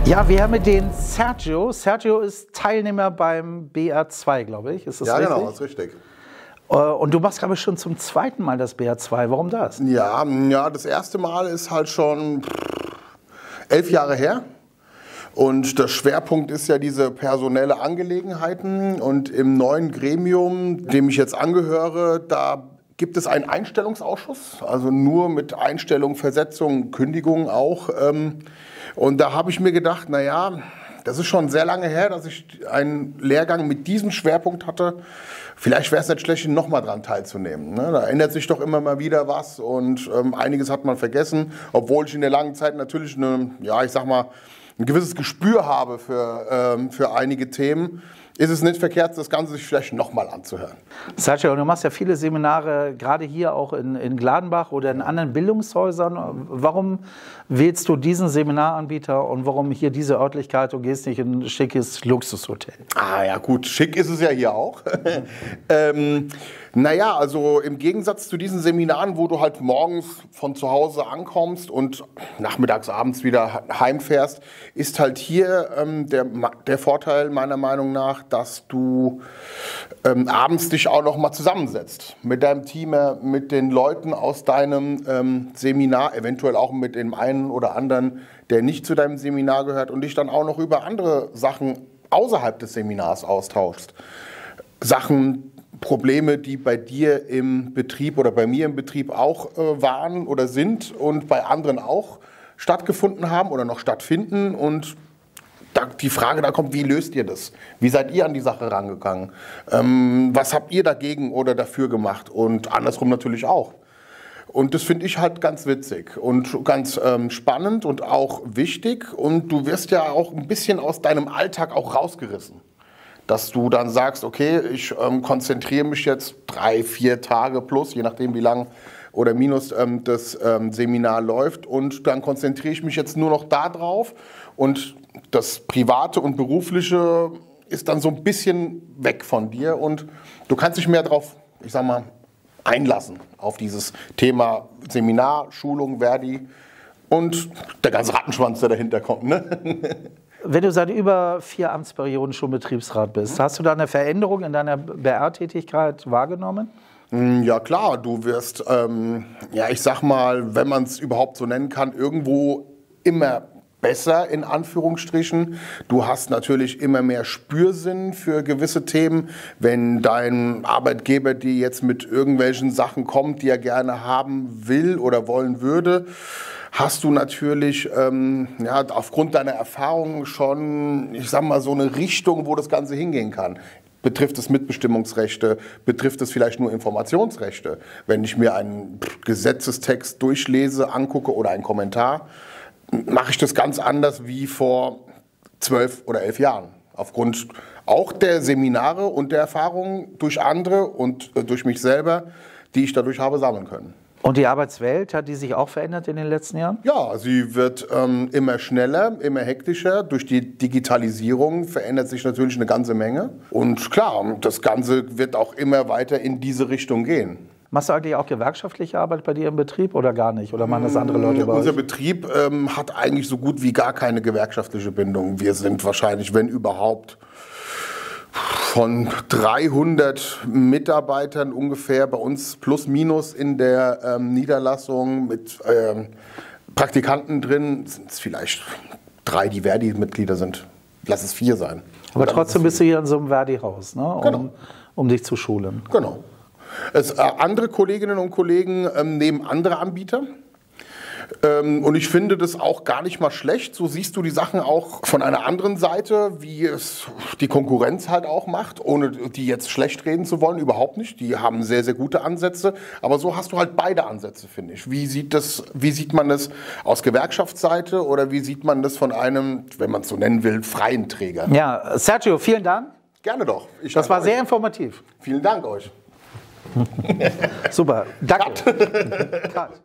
Ja, wir haben mit den Sergio. Sergio ist Teilnehmer beim BR2, glaube ich. Ist das richtig? Ja, genau, das ist richtig. Und du machst, glaube ich, schon zum zweiten Mal das BR2. Warum das? Ja, das erste Mal ist halt schon 11 Jahre her. Und der Schwerpunkt ist ja diese personelle Angelegenheiten. Und im neuen Gremium, dem ich jetzt angehöre, da gibt es einen Einstellungsausschuss. Also nur mit Einstellung, Versetzung, Kündigung auch. Und da habe ich mir gedacht, naja, das ist schon sehr lange her, dass ich einen Lehrgang mit diesem Schwerpunkt hatte. Vielleicht wäre es nicht schlecht, nochmal dran teilzunehmen. Ne? Da ändert sich doch immer mal wieder was und einiges hat man vergessen, obwohl ich in der langen Zeit natürlich ein gewisses Gespür habe für einige Themen. Ist es nicht verkehrt, das Ganze sich vielleicht nochmal anzuhören. Sergio, du machst ja viele Seminare, gerade hier auch in Gladenbach oder in anderen Bildungshäusern. Warum wählst du diesen Seminaranbieter und warum hier diese Örtlichkeit und gehst nicht in ein schickes Luxushotel? Ah ja gut, schick ist es ja hier auch. Naja, also im Gegensatz zu diesen Seminaren, wo du halt morgens von zu Hause ankommst und nachmittags, abends wieder heimfährst, ist halt hier der Vorteil meiner Meinung nach, dass du abends dich auch noch mal zusammensetzt mit deinem Team, mit den Leuten aus deinem Seminar, eventuell auch mit dem einen oder anderen, der nicht zu deinem Seminar gehört und dich dann auch noch über andere Sachen außerhalb des Seminars austauschst. Probleme, die bei dir im Betrieb oder bei mir im Betrieb auch waren oder sind und bei anderen auch stattgefunden haben oder noch stattfinden. Und die Frage da kommt, wie löst ihr das? Wie seid ihr an die Sache rangegangen? Was habt ihr dagegen oder dafür gemacht? Und andersrum natürlich auch. Und das finde ich halt ganz witzig und ganz spannend und auch wichtig. Und du wirst ja auch ein bisschen aus deinem Alltag auch rausgerissen. Dass du dann sagst, okay, ich konzentriere mich jetzt 3-4 Tage plus, je nachdem wie lang oder minus das Seminar läuft. Und dann konzentriere ich mich jetzt nur noch da drauf. Und das Private und Berufliche ist dann so ein bisschen weg von dir. Und du kannst dich mehr drauf, einlassen auf dieses Thema Seminar, Schulung, Verdi und der ganze Rattenschwanz, der dahinter kommt. Ne? Wenn du seit über 4 Amtsperioden schon Betriebsrat bist, hast du da eine Veränderung in deiner BR-Tätigkeit wahrgenommen? Ja klar, du wirst, wenn man es überhaupt so nennen kann, irgendwo immer besser, in Anführungsstrichen. Du hast natürlich immer mehr Spürsinn für gewisse Themen. Wenn dein Arbeitgeber dir jetzt mit irgendwelchen Sachen kommt, die er gerne haben will oder wollen würde, hast du natürlich aufgrund deiner Erfahrungen schon, so eine Richtung, wo das Ganze hingehen kann. Betrifft es Mitbestimmungsrechte? Betrifft es vielleicht nur Informationsrechte? Wenn ich mir einen Gesetzestext durchlese, angucke oder einen Kommentar, mache ich das ganz anders wie vor 12 oder 11 Jahren. Aufgrund auch der Seminare und der Erfahrungen durch andere und durch mich selber, die ich dadurch habe sammeln können. Und die Arbeitswelt, hat die sich auch verändert in den letzten Jahren? Ja, sie wird immer schneller, immer hektischer. Durch die Digitalisierung verändert sich natürlich eine ganze Menge. Und klar, das Ganze wird auch immer weiter in diese Richtung gehen. Machst du eigentlich auch gewerkschaftliche Arbeit bei dir im Betrieb oder gar nicht? Oder machen das andere Leute bei euch? Unser Betrieb hat eigentlich so gut wie gar keine gewerkschaftliche Bindung. Wir sind wahrscheinlich, wenn überhaupt, von 300 Mitarbeitern ungefähr bei uns plus minus in der Niederlassung mit Praktikanten drin, sind es vielleicht 3, die Verdi-Mitglieder sind. Lass es 4 sein. Aber trotzdem bist du hier in so einem Verdi-Haus, ne? Genau. Um dich zu schulen. Genau. Andere Kolleginnen und Kollegen nehmen andere Anbieter. Und ich finde das auch gar nicht mal schlecht. So siehst du die Sachen auch von einer anderen Seite, wie es die Konkurrenz halt auch macht, ohne die jetzt schlecht reden zu wollen, überhaupt nicht. Die haben sehr, sehr gute Ansätze. Aber so hast du halt beide Ansätze, finde ich. Wie sieht man das aus Gewerkschaftsseite oder wie sieht man das von einem, wenn man es so nennen will, freien Träger? Ja, Sergio, vielen Dank. Gerne doch. Das war sehr informativ. Vielen Dank euch. Super, danke. Cut.